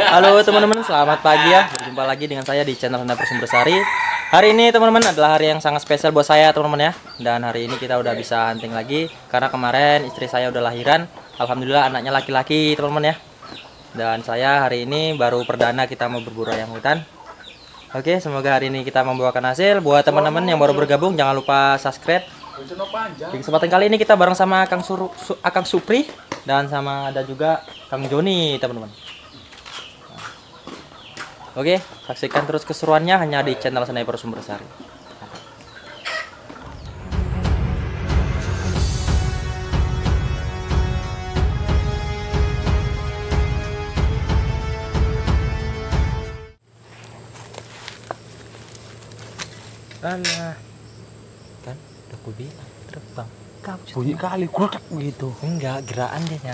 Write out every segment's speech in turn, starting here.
Halo teman-teman, selamat pagi ya. Berjumpa lagi dengan saya di channel Sanda Bersari. Hari ini teman-teman adalah hari yang sangat spesial buat saya teman-teman ya. Dan hari ini kita udah bisa hunting lagi karena kemarin istri saya udah lahiran. Alhamdulillah anaknya laki-laki teman-teman ya. Dan saya hari ini baru perdana kita mau berburu ayam hutan. Oke, semoga hari ini kita membawakan hasil. Buat teman-teman yang baru bergabung jangan lupa subscribe. Di kesempatan kali ini kita bareng sama Akang Supri dan sama ada juga Kang Joni teman-teman. Oke, saksikan terus keseruannya hanya di channel Sniper Sumbersari. Alah, kan udah aku bilang terbang. Bunyi kali kutak gitu. Enggak, gerakan dia.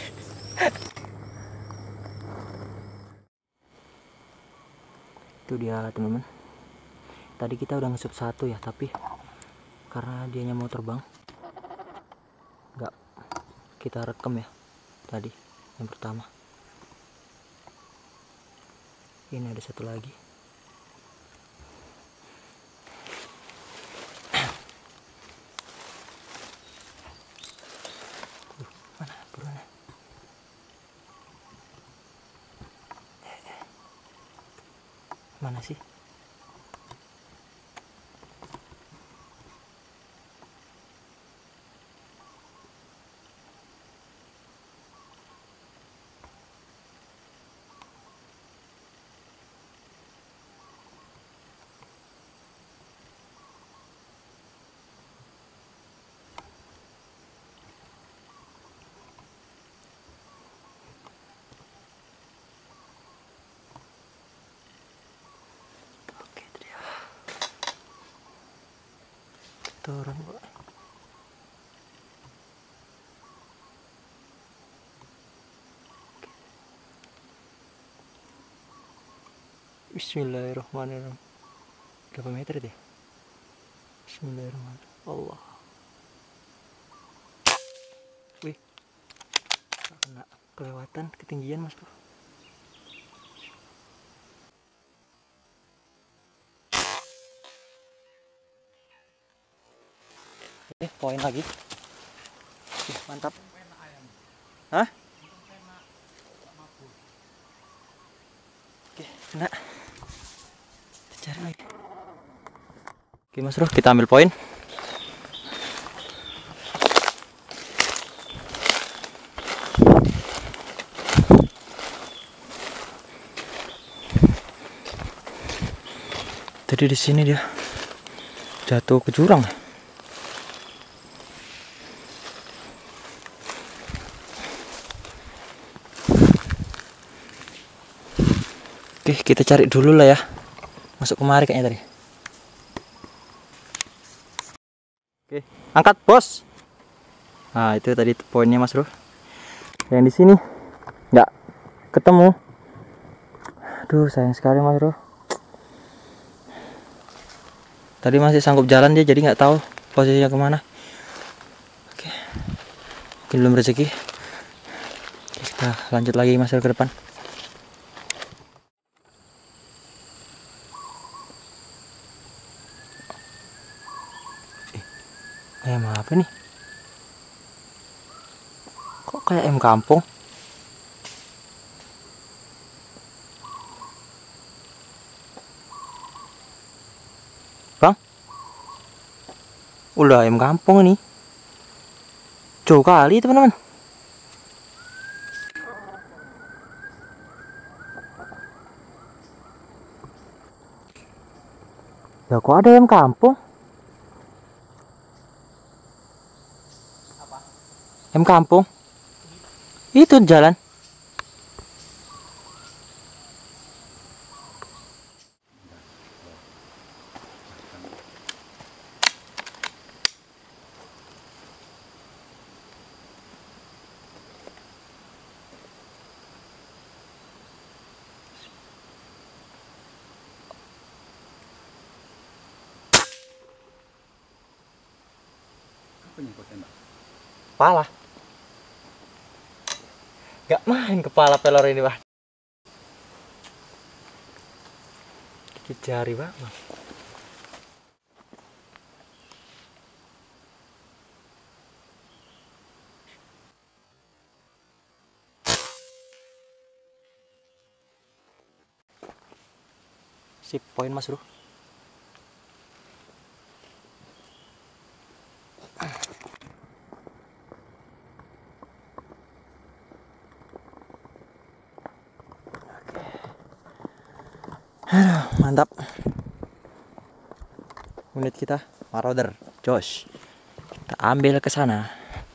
Itu dia teman-teman. Tadi kita udah ngesup satu ya, tapi karena dianya mau terbang, enggak kita rekam ya. Tadi yang pertama. Ini ada satu lagi. Mana buruannya? Mana sih? Oke, itu dia. Turun, Bu. Bismillahirrahmanirrahim. Berapa meter deh? Bismillahirrahmanirrahim. Allah. Wih, nggak kena, kelewatan ketinggian mas bro. Poin lagi. Mantap. Hah? Oke, kena. Kita cari lagi. Oke mas bro, kita ambil poin. Tadi di sini dia jatuh ke jurang. Oke, kita cari dulu lah ya. Masuk kemari kayaknya tadi. Oke, angkat bos. Nah, itu tadi poinnya mas bro. Yang di sini nggak ketemu. Aduh, sayang sekali mas bro. Tadi masih sanggup jalan dia, jadi nggak tahu posisinya kemana. Oke, mungkin belum rezeki. Oke, kita lanjut lagi mas bro ke depan. Ayam apa nih? Kok kayak ayam kampung? Bang? Udah ayam kampung ini. Jauh kali teman-teman. Ya kok ada ayam kampung? Ayam kampung? Itu jalan. Kepala. Gak main kepala pelor ini, Pak. Sakit jari bang. Sip, poin Mas Bro. Aduh, mantap. Unit kita Marauder Josh. Kita ambil ke sana.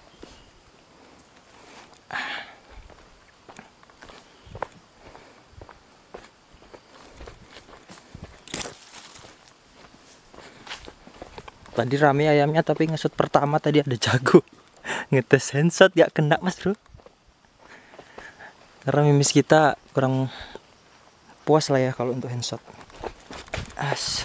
Tadi rame ayamnya tapi ngesut pertama tadi ada jago. Ngetes handshot gak kena Mas Bro. Karena mimis kita kurang puas lah ya kalau untuk handshot. As.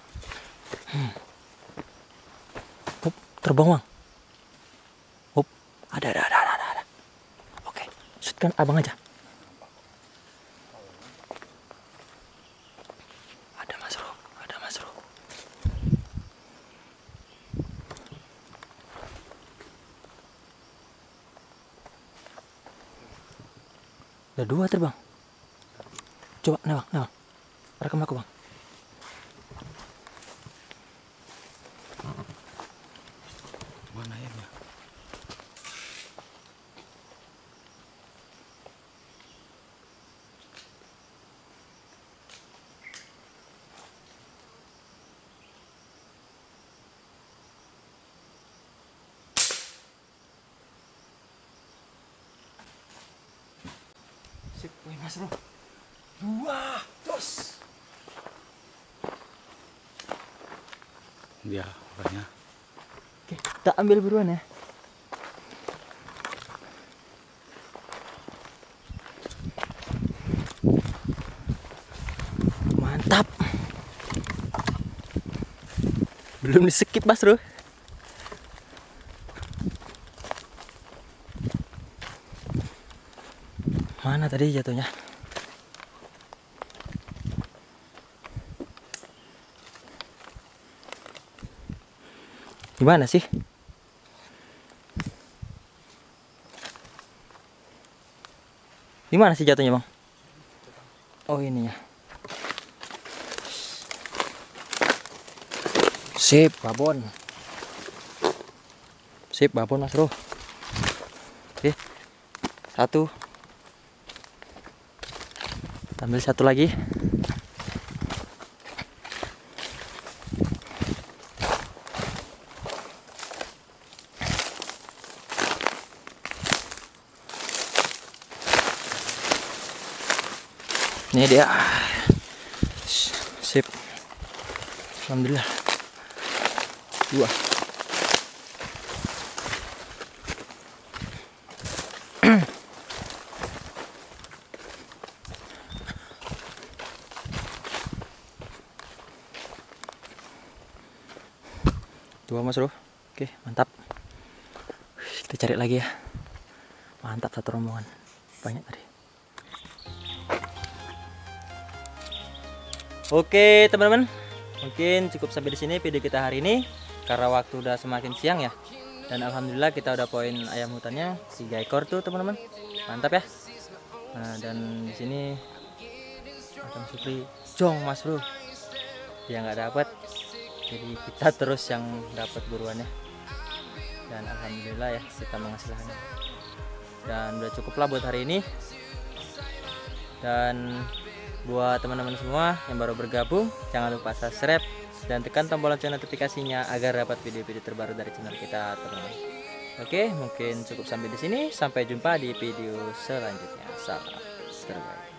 Hop, terbang bang. Hop, ada. Oke, shootkan abang aja. Ada Mas Bro. Ada 2 terbang. Coba, nih bang. Rekam aku bang. Mana ya? Sip, wih Mas Bro. 2, terus. Dia banyak. Oke, kita ambil buruan ya. Mantap. Belum di-skip Mas Bro. Mana tadi jatuhnya? Gimana sih? Gimana sih jatuhnya bang? Oh ini ya. Sip babon. Sip babon Mas Bro. Oke. 1. Ambil 1 lagi. Ini dia. Sip. Alhamdulillah. 2. Dua Mas Bro. Oke, mantap. Kita cari lagi ya. Mantap satu rombongan. Banyak tadi. Oke teman-teman, mungkin cukup sampai di sini video kita hari ini karena waktu udah semakin siang ya. Dan alhamdulillah kita udah poin ayam hutannya 3 ekor tuh teman-teman. Mantap ya. Nah, dan di sini Abang Supri jong Mas Bro. Dia nggak dapat. Jadi kita terus yang dapat buruannya. Dan alhamdulillah ya kita menghasilkannya. Dan udah cukup lah buat hari ini. Dan buat teman-teman semua yang baru bergabung, jangan lupa subscribe dan tekan tombol lonceng notifikasinya agar dapat video-video terbaru dari channel kita, teman-teman. Oke, mungkin cukup sampai di sini. Sampai jumpa di video selanjutnya. Salam terbaik.